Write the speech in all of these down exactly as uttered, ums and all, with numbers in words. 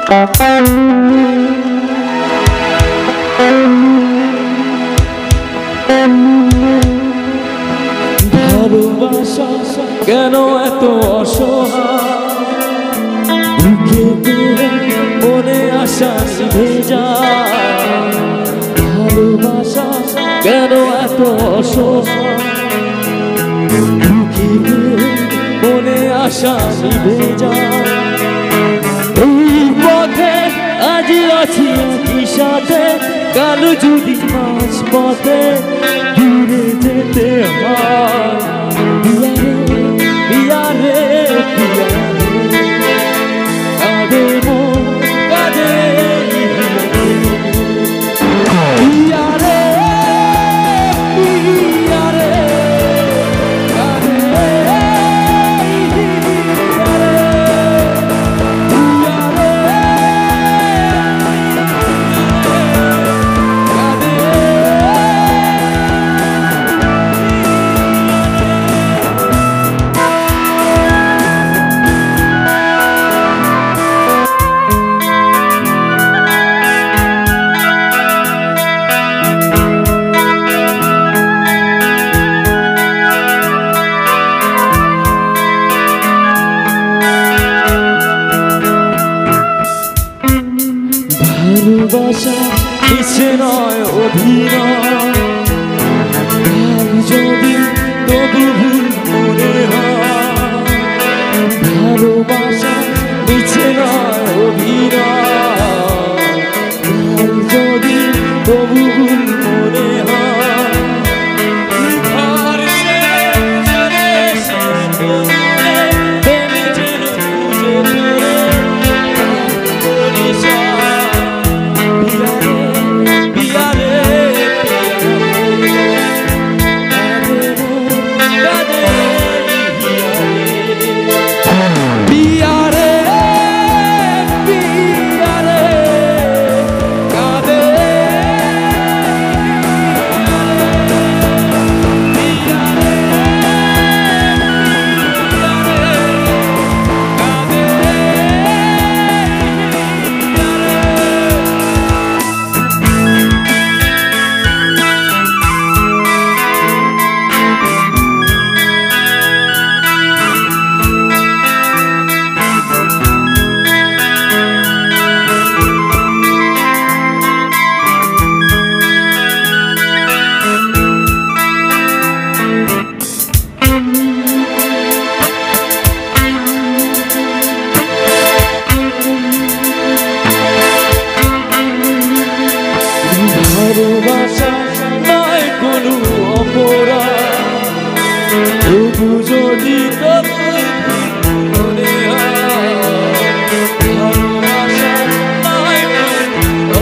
ভালোবাসা কেন এত অসহায়, বুকেতে মনে আশা নিভে যায়। ভালোবাসা কেন এত অসহায়, বুকেতে মনে আশা নিভে যায়। এই পথে আজ আছি একই সাথে, কাল যদি মাঝ পথে দূরে যেতে হয়। পিয়া রে পিয়া রে, কাঁদে মন কাঁদে পিয়া রে, পিয়া রে কাঁদে পিয়া রে, পিয়া রে কাঁদে। ভালোবাসা কিছু নয় অভিনয়, যদি তবু ভুল মনে হয়। ভালোবাসা কিছু নয় অভিনয়, যদি তবু ভুল মনে হয়। ঘর ছেড়ে চলে এসে প্রেমে যেন খুঁজে ফেরে ভালোবাসা নয় কোনো অপরাধ, তবু যদি তবু মনে হয়। ভালোবাসা নয় কোনো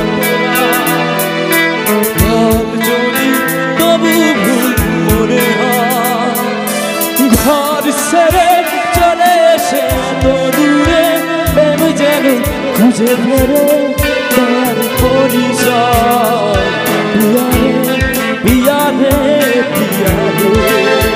অপরাধ, যদি তবু ভুল মনে হয়। ঘর ছেড়ে চলে এসে তো দূরে প্রেম যেন খুঁজে ফেরে তার পরিচয়। পিয়া রে পিয়া রে পিয়া রে।